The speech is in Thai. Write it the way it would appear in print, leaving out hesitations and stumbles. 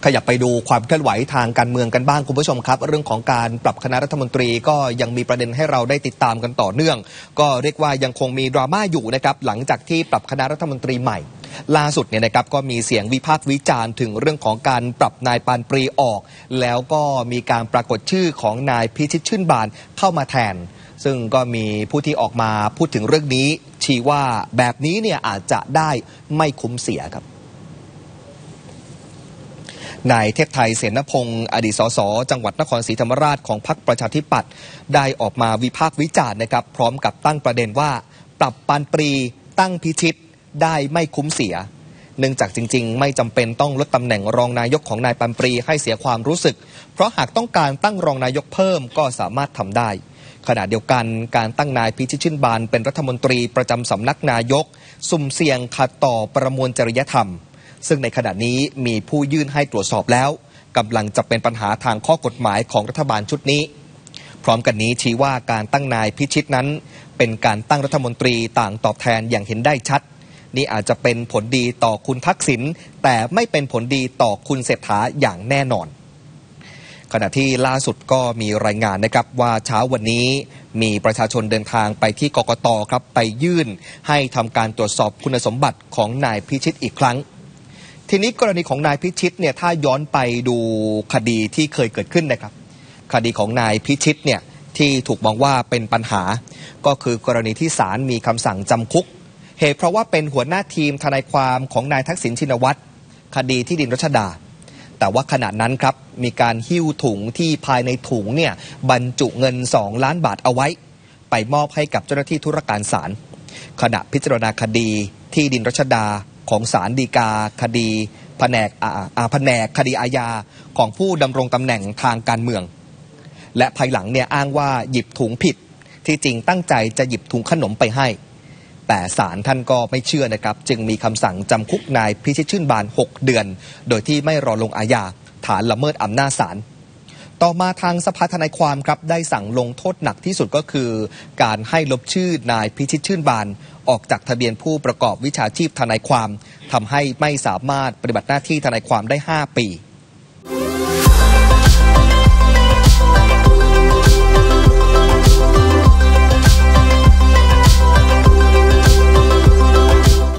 ขยับไปดูความเคลื่อนไหวทางการเมืองกันบ้างคุณผู้ชมครับเรื่องของการปรับคณะรัฐมนตรีก็ยังมีประเด็นให้เราได้ติดตามกันต่อเนื่องก็เรียกว่ายังคงมีดราม่าอยู่นะครับหลังจากที่ปรับคณะรัฐมนตรีใหม่ล่าสุดเนี่ยนะครับก็มีเสียงวิพากษ์วิจารณ์ถึงเรื่องของการปรับนายปานปรีออกแล้วก็มีการปรากฏชื่อของนายพิชิตชื่นบานเข้ามาแทนซึ่งก็มีผู้ที่ออกมาพูดถึงเรื่องนี้ชี้ว่าแบบนี้เนี่ยอาจจะได้ไม่คุ้มเสียครับนายเทพไทยเสนพงศ์อดีตสสจังหวัดนครศรีธรรมราชของพรรคประชาธิปัตย์ได้ออกมาวิพากษ์วิจารณ์นะครับพร้อมกับตั้งประเด็นว่าปรับปานปรีตั้งพิชิตได้ไม่คุ้มเสียเนื่องจากจริงๆไม่จำเป็นต้องลดตำแหน่งรองนายกของนายปานปรีให้เสียความรู้สึกเพราะหากต้องการตั้งรองนายกเพิ่มก็สามารถทำได้ขณะเดียวกันการตั้งนายพิชิตชื่นบานเป็นรัฐมนตรีประจำสำนักนายกสุ่มเสี่ยงขัดต่อประมวลจริยธรรมซึ่งในขณะนี้มีผู้ยื่นให้ตรวจสอบแล้วกำลังจะเป็นปัญหาทางข้อกฎหมายของรัฐบาลชุดนี้พร้อมกันนี้ชี้ว่าการตั้งนายพิชิตนั้นเป็นการตั้งรัฐมนตรีต่างตอบแทนอย่างเห็นได้ชัดนี่อาจจะเป็นผลดีต่อคุณทักษิณแต่ไม่เป็นผลดีต่อคุณเศรษฐาอย่างแน่นอนขณะที่ล่าสุดก็มีรายงานนะครับว่าเช้าวันนี้มีประชาชนเดินทางไปที่กกต.ครับไปยื่นให้ทำการตรวจสอบคุณสมบัติของนายพิชิตอีกครั้งทีนี้กรณีของนายพิชิตเนี่ยถ้าย้อนไปดูคดีที่เคยเกิดขึ้นนะครับคดีของนายพิชิตเนี่ยที่ถูกมองว่าเป็นปัญหาก็คือกรณีที่ศาลมีคำสั่งจำคุกเหตุเพราะว่าเป็นหัวหน้าทีมทนายความของนายทักษิณชินวัตรคดีที่ดินรัชดาแต่ว่าขณะนั้นครับมีการหิ้วถุงที่ภายในถุงเนี่ยบรรจุเงิน2 ล้านบาทเอาไว้ไปมอบให้กับเจ้าหน้าที่ธุรการศาลขณะพิจารณาคดีที่ดินรัชดาของศาลฎีกาคดีแผนกคดีอาญาของผู้ดำรงตำแหน่งทางการเมืองและภายหลังเนี่ยอ้างว่าหยิบถุงผิดที่จริงตั้งใจจะหยิบถุงขนมไปให้แต่ศาลท่านก็ไม่เชื่อนะครับจึงมีคำสั่งจำคุกนายพิชิตชื่นบาน6 เดือนโดยที่ไม่รอลงอาญาฐานละเมิดอำนาจศาลต่อมาทางสภาทนายความครับได้สั่งลงโทษหนักที่สุดก็คือการให้ลบชื่อนายพิชิตชื่นบานออกจากทะเบียนผู้ประกอบวิชาชีพทนายความทำให้ไม่สามารถปฏิบัติหน้าที่ทนายความได้5 ปี